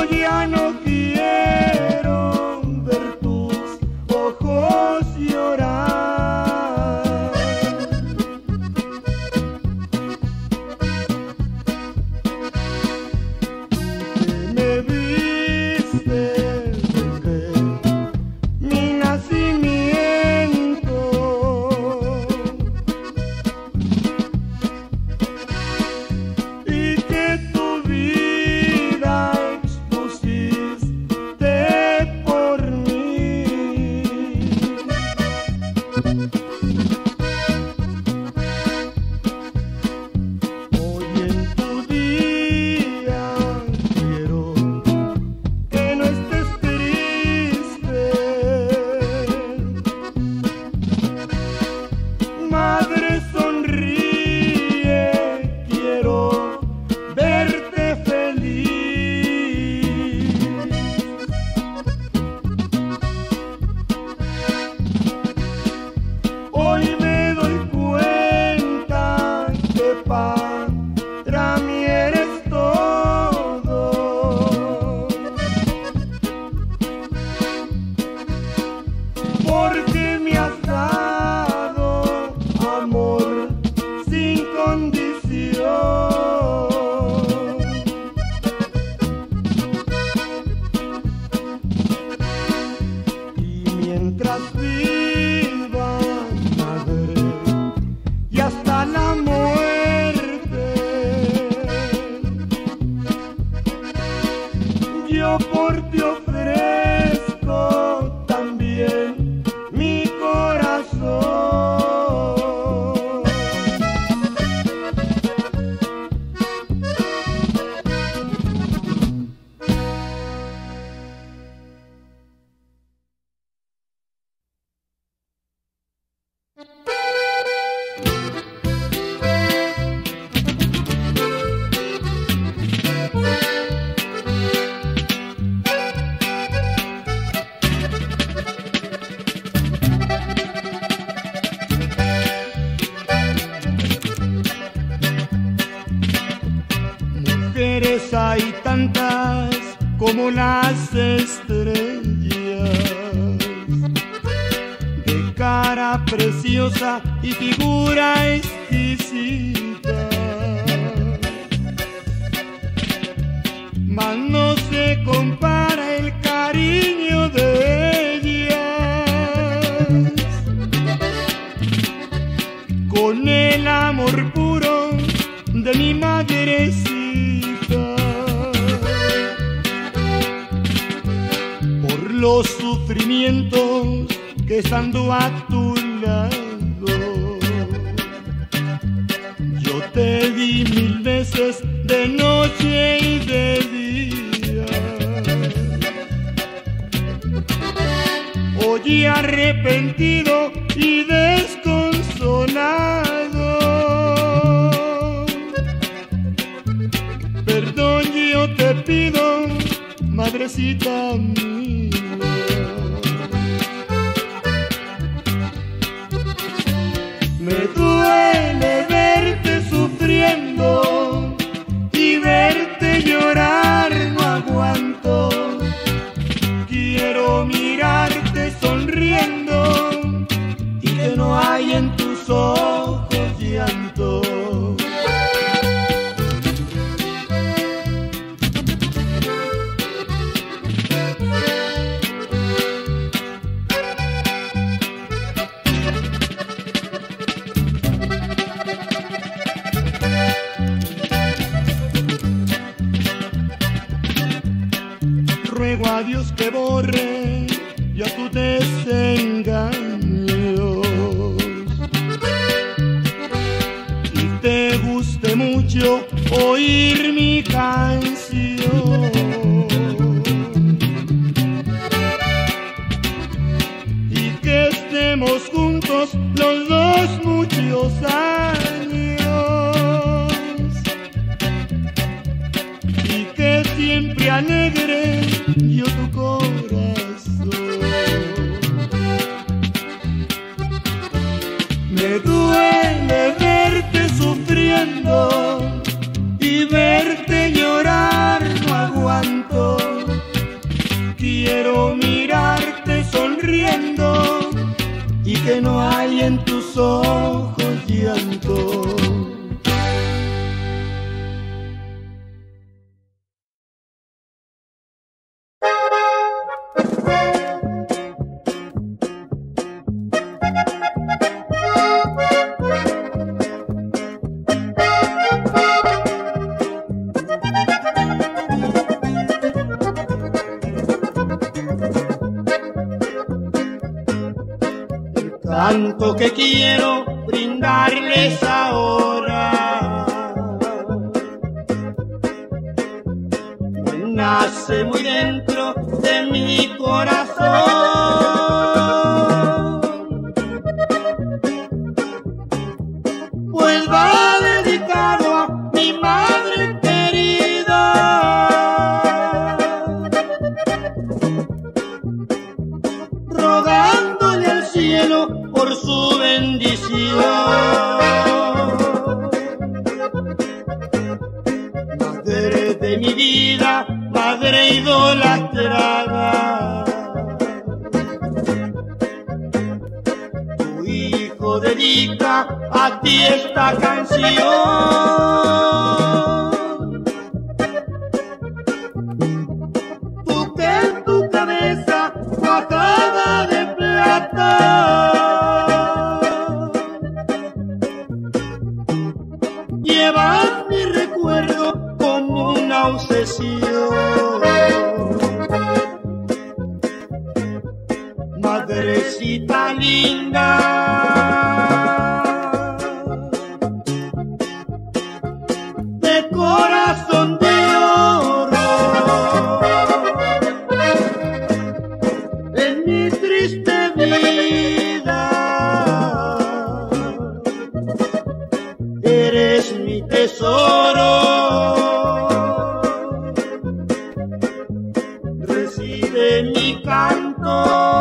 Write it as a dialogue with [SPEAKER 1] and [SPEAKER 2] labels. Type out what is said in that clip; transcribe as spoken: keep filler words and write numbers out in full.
[SPEAKER 1] ya no quiero ver tus ojos llorar. Me viste desde mi nacimiento y que tu vida expusiste por mí. Hoy en tu día quiero que no estés triste. Madre, sonríe, quiero verte feliz. Hoy me doy cuenta que para mí eres todo, porque me has dado amor sin condición. Y mientras viva, madre, y hasta la muerte, yo por ti ofrezco también mi corazón. Mujeres hay tantas como las estrellas, de cara preciosa y figura exquisita, mas no se compara el cariño de ellas con el amor puro de mi madrecita. Por los sufrimientos que estando a tu lado, yo te di mil veces de noche y de día. Hoy arrepentido y desconsolado, perdón yo te pido, madrecita mía. Me duele verte sufriendo y verte llorar, no aguanto. Quiero mirarte sonriendo y que no hay en tus ojos llanto. Ruego a Dios que borre ya tus desengaños y te guste mucho oír mi canción, y que estemos juntos los dos muchos años, y que siempre alegre yo tu corazón. Me duele verte sufriendo y verte llorar, no aguanto. que no hay en tus ojos llanto. Tanto que quiero brindarles ahora, me nace muy dentro de mi corazón, pues va dedicado a mi madre querida, rogándole al cielo por su bendición. Madre de mi vida, madre idolatrada, tu hijo dedica a ti esta canción. Tú que en tu cabeza cuajada de plata llevas mi recuerdo como una obsesión. Madrecita linda, de corazón de oro, en mi triste vida eres mi tesoro. Recibe mi canto.